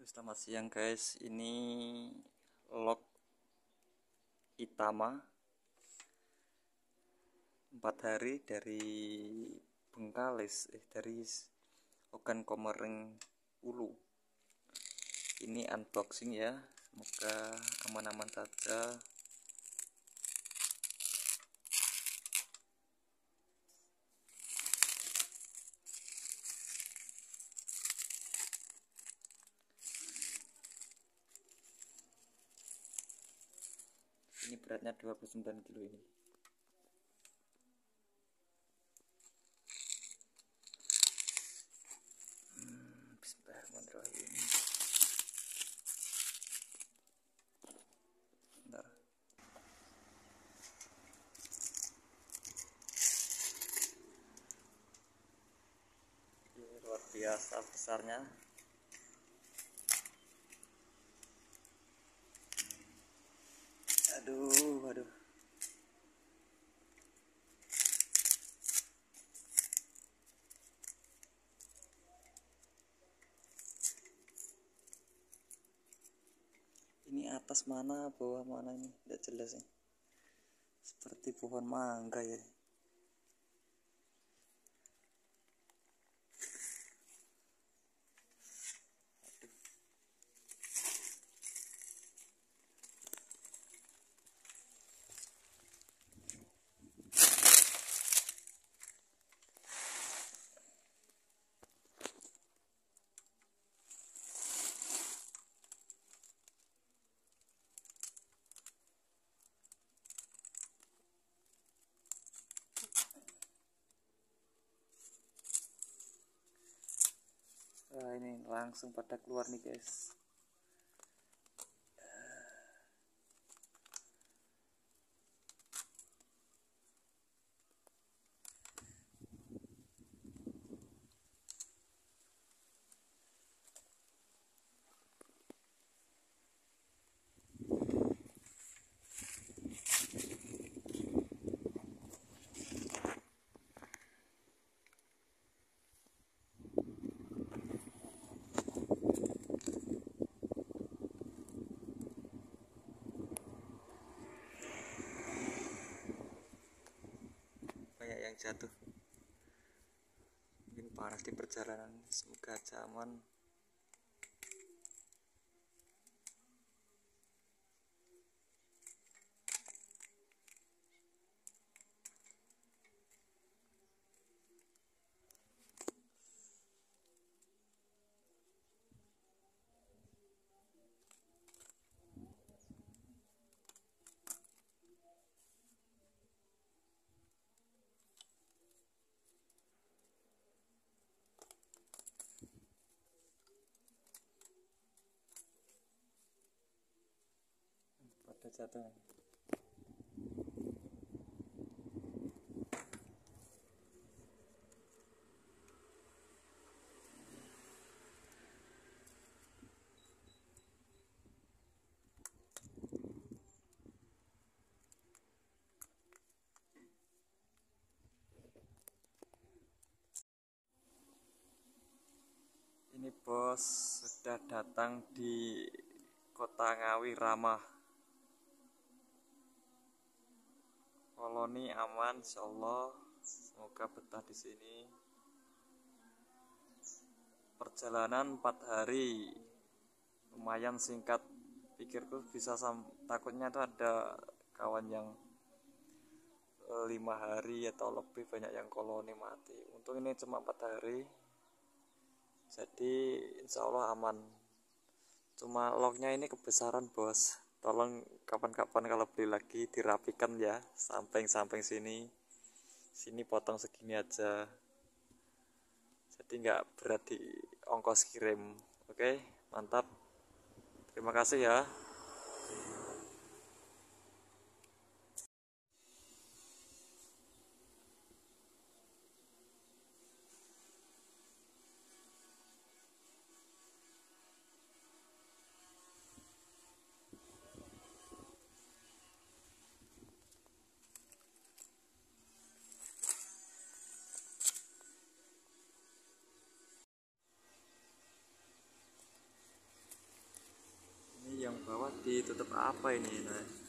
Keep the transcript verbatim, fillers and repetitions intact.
Selamat siang guys, ini log Itama empat hari dari Bengkalis, eh dari Ogan Komering Ulu. Ini unboxing ya, semoga aman-aman saja. Ini beratnya dua puluh sembilan kilo ini. Hmm, Bismillahirrahmanirrahim. Bentar. Ini luar biasa besarnya. Aduh, aduh. Ini atas mana, bawah mana ini? Tidak jelas ya. Seperti pohon mangga ya. Nah, ini langsung pada keluar nih guys. Banyak yang jatuh, mungkin panas di perjalanan, semoga aja aman. Pada jatuh. Ini bos sudah datang di Kota Ngawi Ramah. Koloni aman, insyaallah. Semoga betah di sini. Perjalanan empat hari, lumayan singkat. Pikirku bisa sam takutnya tuh ada kawan yang lima hari atau lebih, banyak yang koloni mati. Untung ini cuma empat hari. Jadi insya Allah aman. Cuma lognya ini kebesaran bos. Tolong kapan-kapan kalau beli lagi dirapikan ya. Samping-samping sini. Sini potong segini aja. Jadi nggak berat di ongkos kirim. Oke, mantap. Terima kasih ya. bawah ditutup apa ini, nah